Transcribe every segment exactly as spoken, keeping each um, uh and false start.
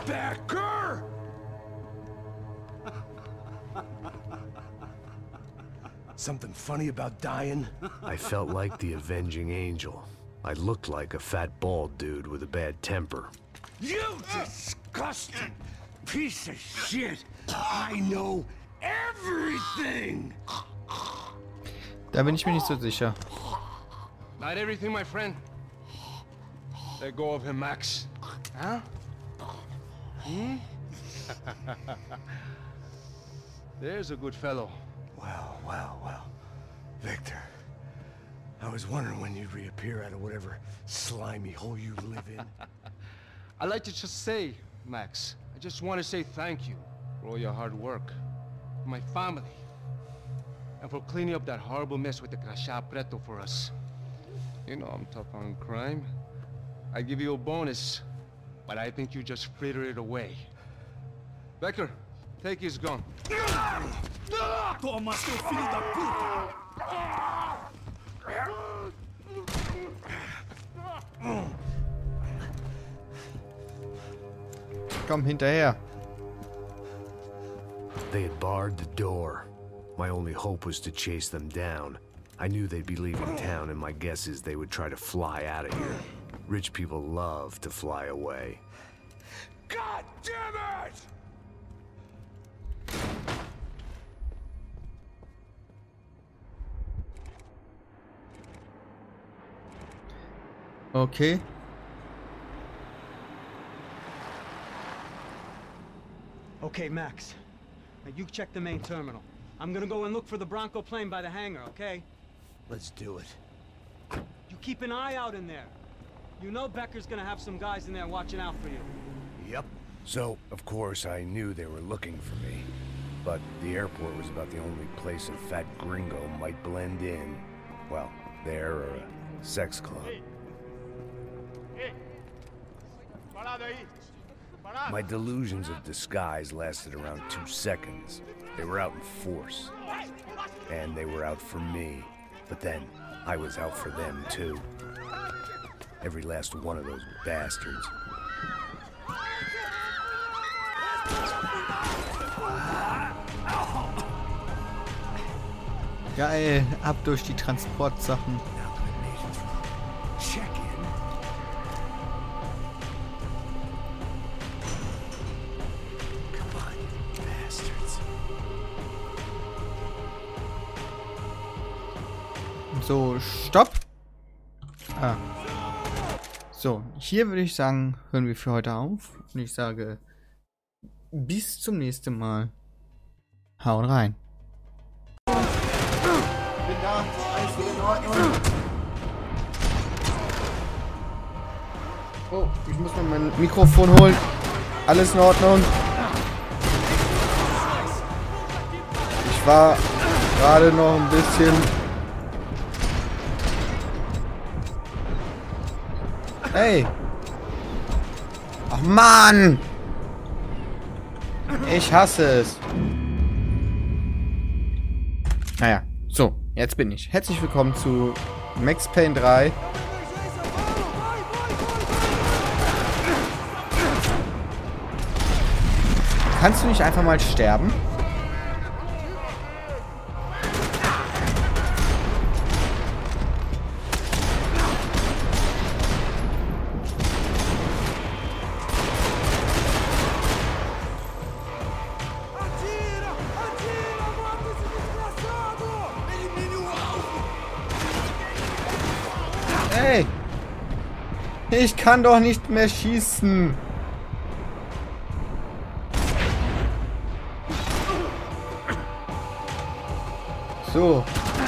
Becker! Something funny about dying? I felt like the avenging angel. I looked like a fat bald dude with a bad temper. You disgusting piece of shit! I know everything! Da bin ich mir nicht so sicher. Not everything, my friend. Let go of him, Max. Huh? Hmm? There's a good fellow. Well, well, well. Victor, I was wondering when you'd reappear out of whatever slimy hole you live in. I'd like to just say, Max, I just want to say thank you for all your hard work, for my family, and for cleaning up that horrible mess with the Crachá Preto for us. You know I'm tough on crime. I give you a bonus, but I think you just fritter it away. Becker, take his gun. Toma, seu filho da puta! Komm hinterher. They had barred the door. My only hope was to chase them down. I knew they'd be leaving town, and my guess is they would try to fly out of here. Rich people love to fly away. God damn it! Okay. Okay, Max. Now you check the main terminal. I'm gonna go and look for the Bronco plane by the hangar, okay? Let's do it. You keep an eye out in there. You know Becker's gonna have some guys in there watching out for you. Yep. So, of course, I knew they were looking for me. But the airport was about the only place a fat gringo might blend in. Well, there or a sex club. My delusions of disguise lasted around two seconds. They were out in force. And they were out for me. But then, I was out for them, too. Every last one of those bastards. Geil, ab durch die Transportsachen. Check in. Come on, bastards. So, stopp. Ah. So, hier würde ich sagen, hören wir für heute auf. Und ich sage, bis zum nächsten Mal. Hauen rein. Ich bin da. Alles wieder in Ordnung. Oh, ich muss noch mein Mikrofon holen. Alles in Ordnung. Ich war gerade noch ein bisschen... Hey! Ach Mann! Ich hasse es. Naja, so, jetzt bin ich. Herzlich willkommen zu Max Payne drei. Kannst du nicht einfach mal sterben? Hey! Ich kann doch nicht mehr schießen! So.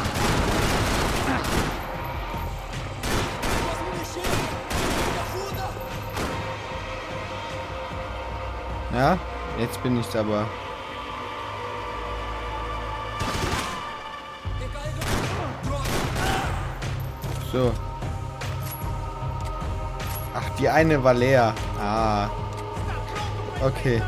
Ja, jetzt bin ich's aber. So. Ach, die eine war leer. Ah. Okay.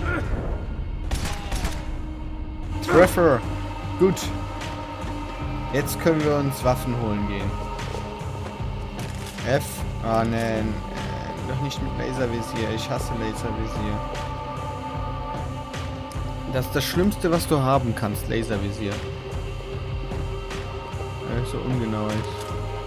Treffer. Gut. Jetzt können wir uns Waffen holen gehen. F. Ah, ne. Äh, doch nicht mit Laservisier. Ich hasse Laservisier. Das ist das Schlimmste, was du haben kannst, Laservisier. Weil es so ungenau ist.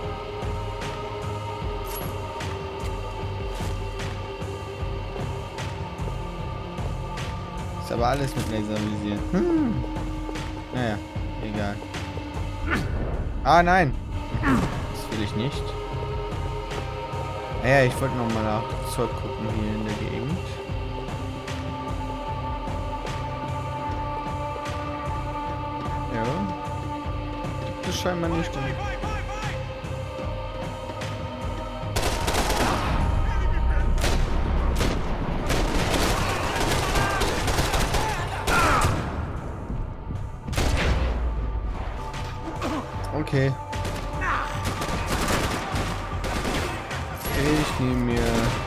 Ist aber alles mit Laservisier. Hm. Naja, egal. Ah, nein. Das will ich nicht. Ja, ich wollte nochmal nach Zeug gucken hier in der Gegend. Ja. Gibt es scheinbar nicht. Okay. Ich nehme mir...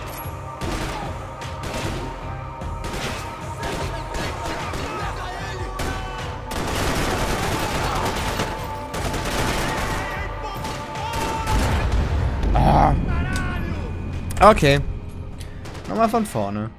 Ah. Okay. Nochmal von vorne.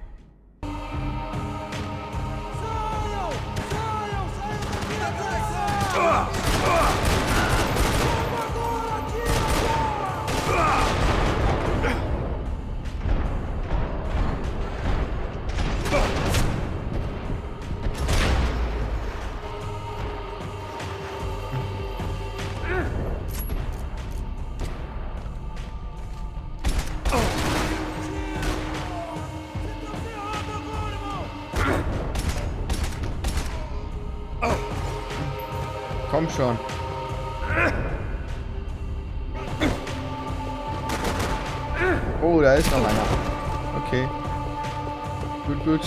Komm schon. Oh, da ist noch einer. Okay. Gut, gut.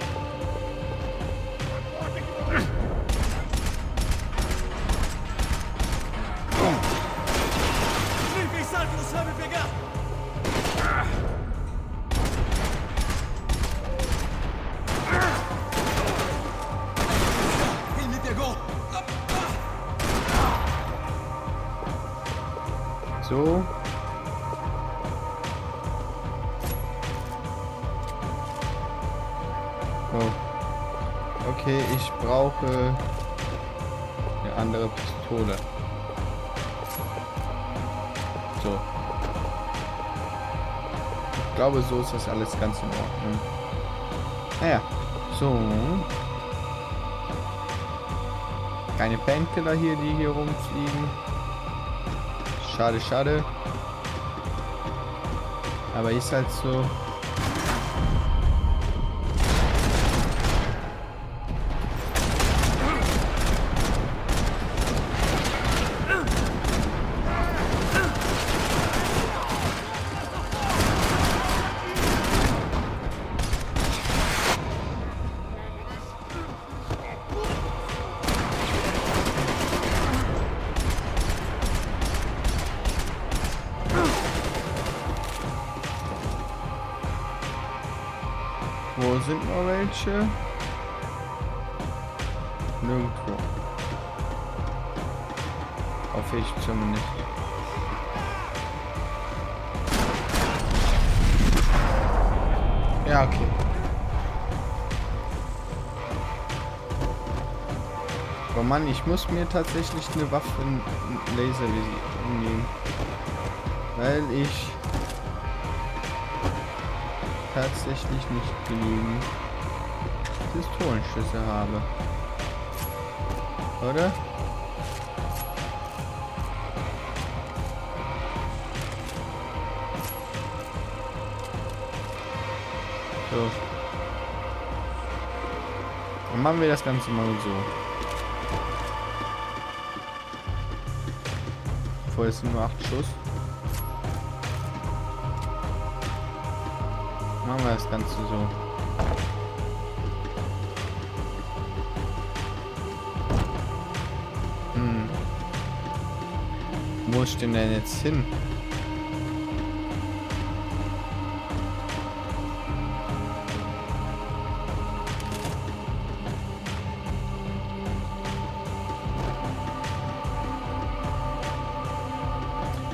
So. Oh. Okay, ich brauche eine andere Pistole. So. Ich glaube, so ist das alles ganz in Ordnung. Naja, so. Keine Painkiller hier, die hier rumfliegen. Schade, schade. Aber ist halt so. Wo sind noch welche? Nirgendwo. Hoffe ich zumindest. Ja, okay. Oh Mann, ich muss mir tatsächlich eine Waffe in Laservisier nehmen. Weil ich tatsächlich nicht genügend Pistolenschüsse habe. Oder? So. Dann machen wir das Ganze mal so. Vorher sind nur acht Schuss. Machen wir das Ganze so. Hm. Wo ist denn denn jetzt hin?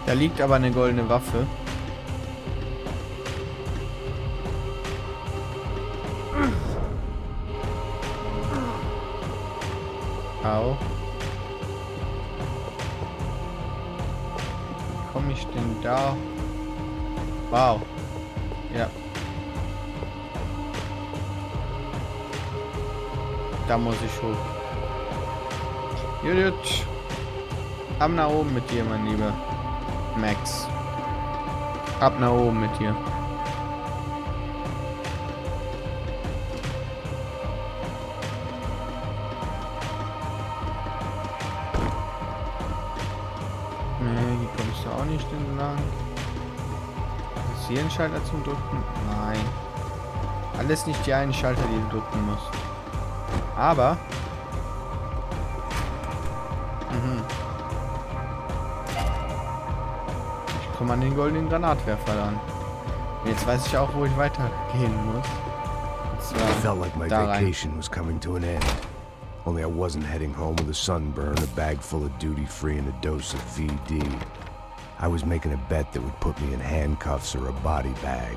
Da liegt aber eine goldene Waffe. Au. Wie komme ich denn da? Wow. Ja. Da muss ich hoch. Gut. Ab nach oben mit dir, mein Lieber. Max. Ab nach oben mit dir. Nee, hier kommst du auch nicht entlang. Ist hier ein Schalter zum Drücken? Nein. Alles nicht die einen Schalter, die du drücken musst. Aber... Mhm. Ich komme an den goldenen Granatwerfer ran. Jetzt weiß ich auch, wo ich weitergehen muss. I felt like my da rein. vacation was coming to an end. Only I wasn't heading home with a sunburn, a bag full of duty-free, and a dose of V D. I was making a bet that would put me in handcuffs or a body bag.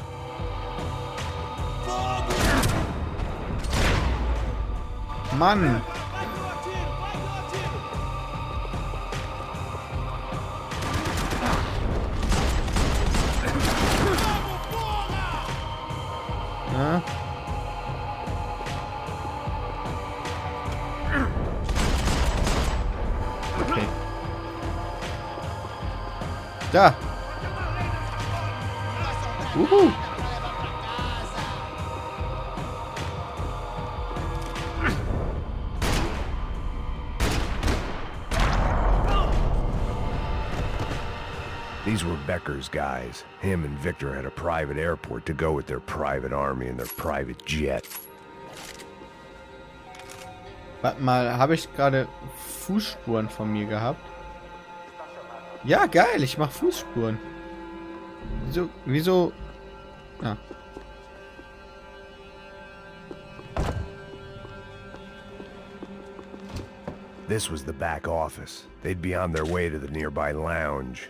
Mann! Ja. Okay. Da! Uhu! These were Becker's guys. Him and Victor had a private airport to go with their private army and their private jet. Warte mal, habe ich gerade Fußspuren von mir gehabt? Ja, geil, ich mache Fußspuren. Wieso, wieso... Ja. This was the back office. They'd be on their way to the nearby lounge.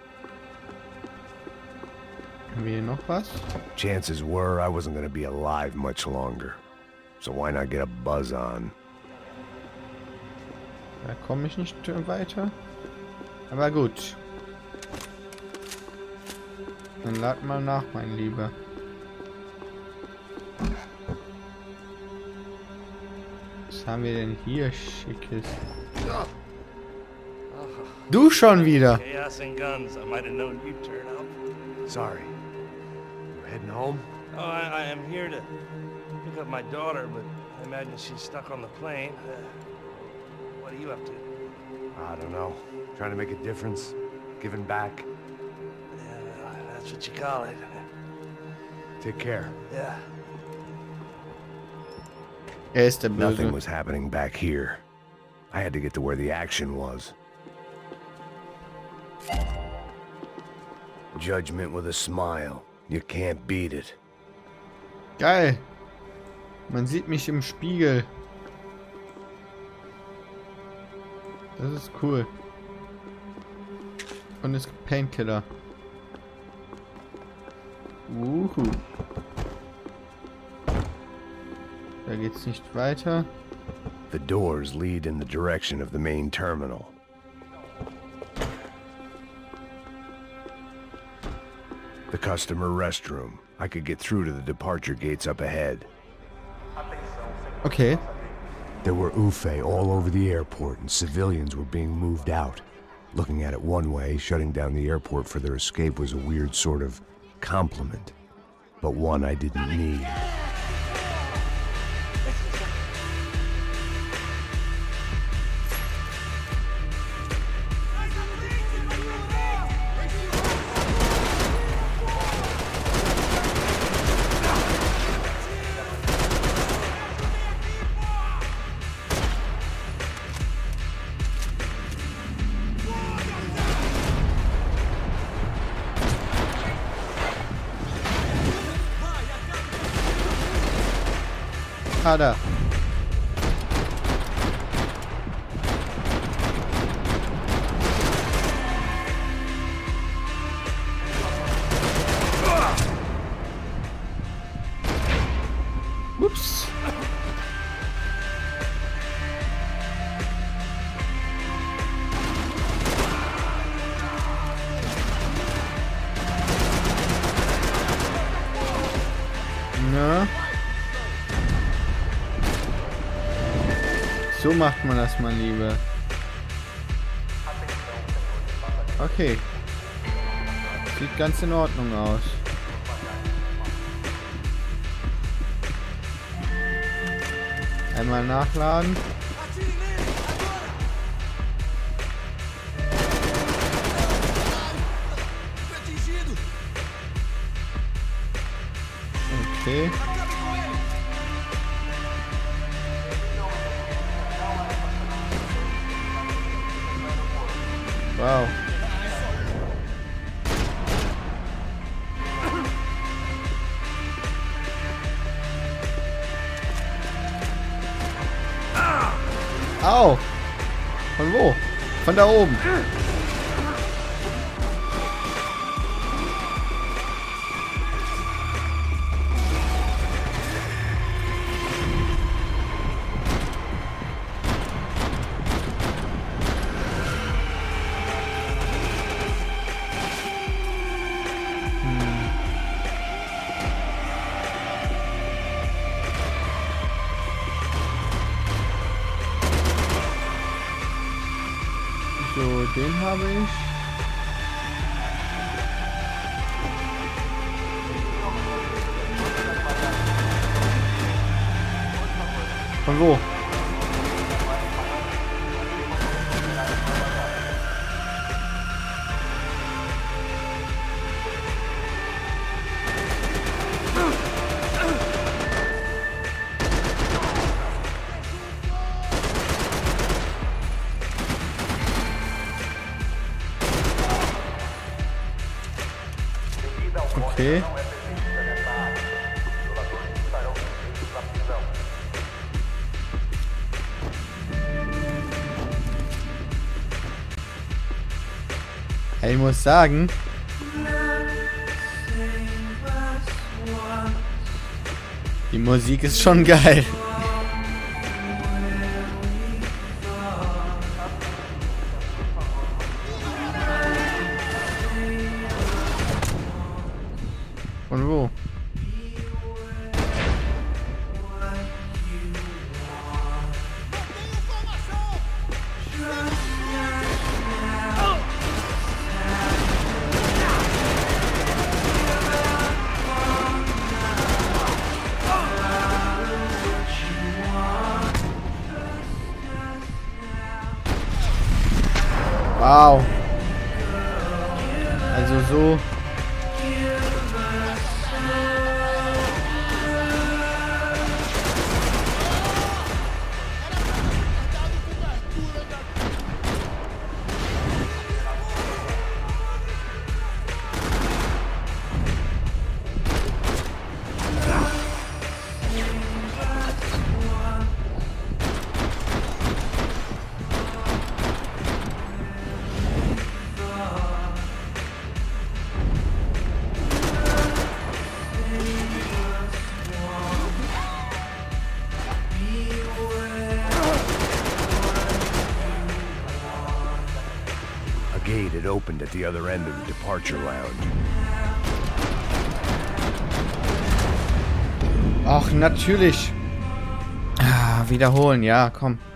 Haben wir hier noch was? Chances were I wasn't going to be alive much longer. So why not get a buzz on? Da komme ich nicht weiter. Aber gut. Dann lad mal nach, mein Lieber. Was haben wir denn hier Schickes? Du schon wieder! Chaos and guns. I might have known you'd turn up. Sorry. You heading home? Oh, I, I am here to pick up my daughter, but I imagine she's stuck on the plane. Uh, what are you up to? I don't know. Trying to make a difference. Giving back. Yeah, well, that's what you call it. Take care. Yeah. Er ist der Nothing Böse. was happening back here. I had to get to where the action was. Judgment with a smile. You can't beat it. Geil! Man sieht mich im Spiegel. Das ist cool. Und es gibt Painkiller. Uhu. Da geht's nicht weiter. The doors lead in the direction of the main terminal. The customer restroom. I could get through to the departure gates up ahead. Okay. There were U F A all over the airport and civilians were being moved out. Looking at it one way, shutting down the airport for their escape was a weird sort of compliment. But one I didn't need. Ah, da. So macht man das, mein Lieber. Okay. Sieht ganz in Ordnung aus. Einmal nachladen. Okay. Wow. Au! Von wo? Von da oben. So, den habe ich. Von wo? Okay. Ich muss sagen, die Musik ist schon geil. Von wo? Wow. Also so. Gate had opened at the other end of the departure lounge. Ach, natürlich. Ah, wiederholen, ja, komm.